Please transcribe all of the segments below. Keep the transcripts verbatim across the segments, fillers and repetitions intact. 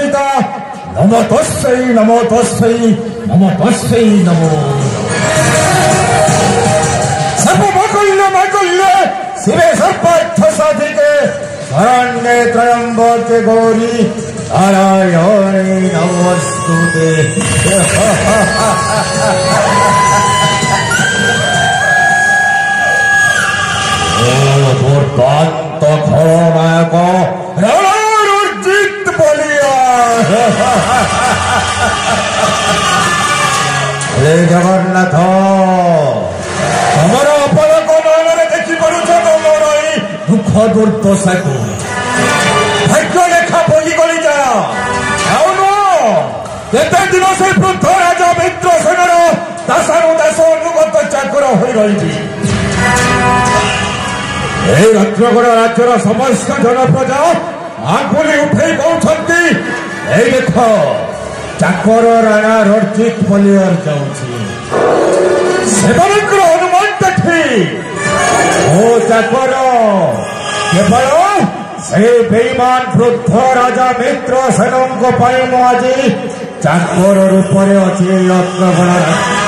पिता नमो तस्मै नमो तस्मै नमो तस्मै नमो सर्व मांगल्य मांगल्य शिवे सर्वार्थ साधिके शरण्ये त्र्यंबके गौरी नारायणी नमोस्तुते। दुर्दांत खलनायक रणजित बलिया हे जगन्नाथ तमर अपलक नयन देखी पारुछ तमर ई दुख दुर्दशा को भाग्य लेखा बोली गली जा केते दिन से वृद्ध राजा मित्रसेनर दासानु दास अनुगत चाकर हो रही रत्नगढ़ राज्यर समस्त जनप्रजा आंगुली उठे कहते देख चाकर राणा रणजित बलियार जाकर अनुमान देखी ओ चाकर केवल से बेईमान वृद्ध राजा मित्रसेन आज चाकर रूप में अच्छी रत्नगढ़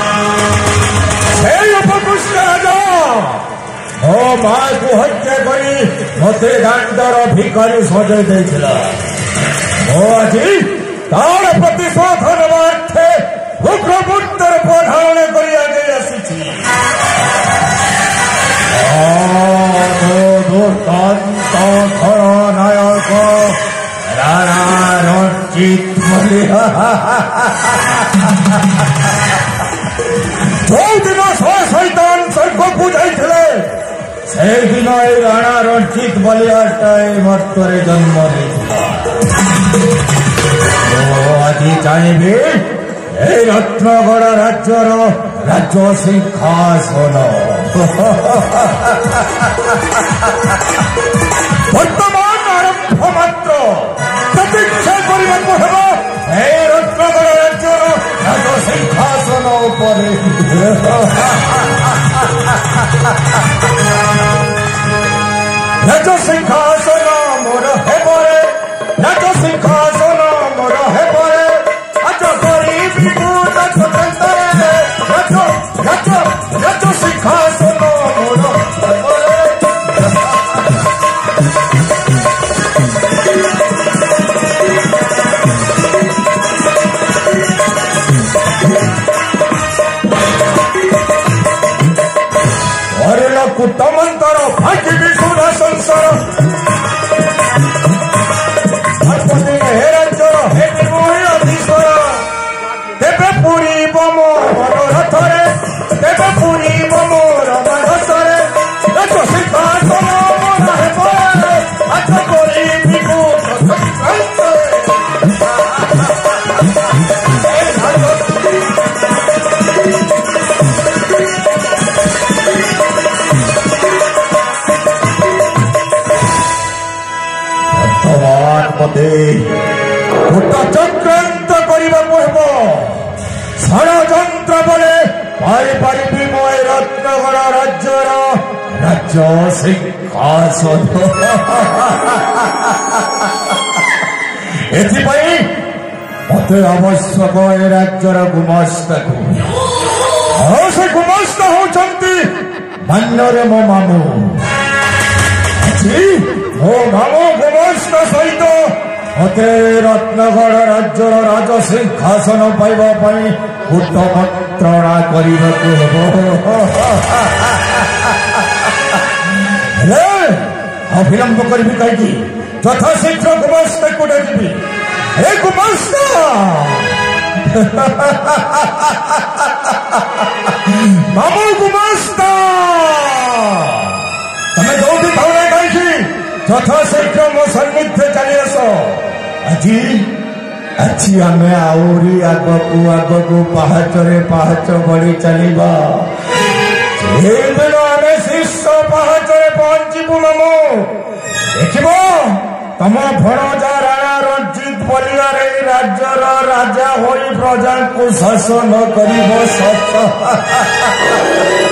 उपकृष्ट राजा ओ माँ को हत्या करी मत दाण्डर भिखारी सजाई देथिला ओ आज तार प्रतिशोध नवार्थे उग्रमूर्तर धारण करी आगे आसी दुर्दांत खलनायक राणा रणजित बलिया जो दिन शैतान स्वर्ग को जाइथिले से दिन राणा रणजित बलियाटा मर्तरे जन्म आज चाहिए रत्नगढ़ राज्यर राज्य सिंहासन वर्तमान आरंभ मात्र प्रतीक्षा करने को हेब रत्नगढ़ राज्यर राज्य सिंहासन राज्य सिंहासन मोर हेबरे राज्य सिंहासन मोर हेबरे आज गरीबी दूत स्वतंत्र राज्य राज्य राज्य सिंहासन मोर हेबरे कुटमंतर भाग्य विशुद्ध संसार हे राज्यर हे अधीश्वर तेबे पुरी मो मनोरथरे तेबे पुरी मोर मनसरे राज्य सिंहासन मोर हेबरे आज गरीबी चक्रांत करने षड़यंत्र बले पारिपारि मय रत्नगढ़ राज्यर राज्य सिंहासन एथिपाई मते आवश्यक ए राज्यर गुमास्ता को से गुमास्ता होचंती मान्यरे मो मामू मो मामू गुमास्ता सहित मते रत्नगढ़ राज्यर राज सिंहासन पाइबा पई कूट मंत्रणा करबाकू हेबो अविलंब करबी कहीं यथा शीघ्र गुमास्ता को डाकबी हे गुमास्ता मामू गुमास्ता तमे जोटी भावना कहीं यथा शीघ्र मो सन्निधि चली आस आज आज आम आहरी आगक आगक पाहाचरे पाहाच बढ़ी चलवा आम शीर्ष पाहाचरे पहुंचबू मामू देख तम भणजा राणा रणजित बलियार राज्यर राजा होई प्रजा को शासन कर